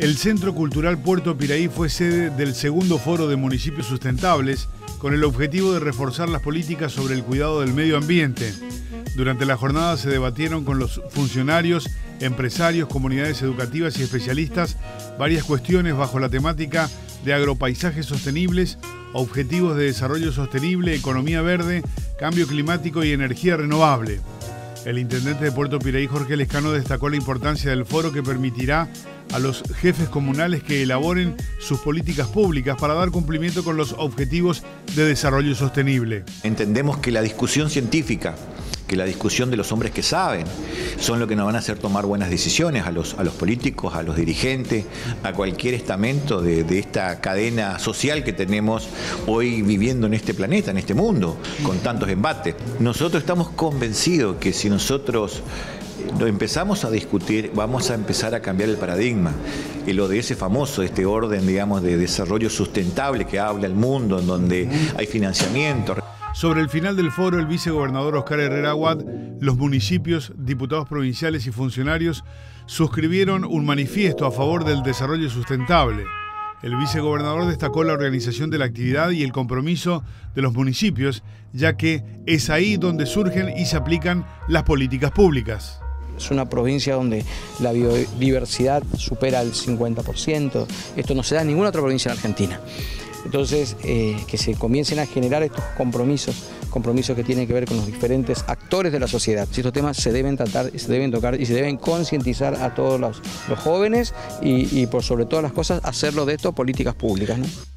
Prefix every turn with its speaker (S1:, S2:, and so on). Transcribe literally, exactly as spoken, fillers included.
S1: El Centro Cultural Puerto Piraí fue sede del segundo Foro de Municipios Sustentables con el objetivo de reforzar las políticas sobre el cuidado del medio ambiente. Durante la jornada se debatieron con los funcionarios, empresarios, comunidades educativas y especialistas varias cuestiones bajo la temática de agropaisajes sostenibles, objetivos de desarrollo sostenible, economía verde, cambio climático y energía renovable. El intendente de Puerto Piraí, Jorge Lescano, destacó la importancia del foro que permitirá a los jefes comunales que elaboren sus políticas públicas para dar cumplimiento con los objetivos de desarrollo sostenible.
S2: Entendemos que la discusión científica, que la discusión de los hombres que saben, son lo que nos van a hacer tomar buenas decisiones a los, a los políticos, a los dirigentes, a cualquier estamento de, de esta cadena social que tenemos hoy viviendo en este planeta, en este mundo, con tantos embates. Nosotros estamos convencidos que si nosotros lo empezamos a discutir, vamos a empezar a cambiar el paradigma. El O D S famoso, este orden, digamos, de desarrollo sustentable que habla el mundo, en donde hay financiamiento.
S1: Sobre el final del foro, el vicegobernador Oscar Herrera Aguad, los municipios, diputados provinciales y funcionarios suscribieron un manifiesto a favor del desarrollo sustentable. El vicegobernador destacó la organización de la actividad y el compromiso de los municipios, ya que es ahí donde surgen y se aplican las políticas públicas.
S3: Es una provincia donde la biodiversidad supera el cincuenta por ciento. Esto no se da en ninguna otra provincia en Argentina. Entonces, eh, que se comiencen a generar estos compromisos, compromisos que tienen que ver con los diferentes actores de la sociedad. Estos temas se deben tratar, se deben tocar y se deben concientizar a todos los, los jóvenes y, y por sobre todas las cosas hacerlo de esto políticas públicas, ¿no?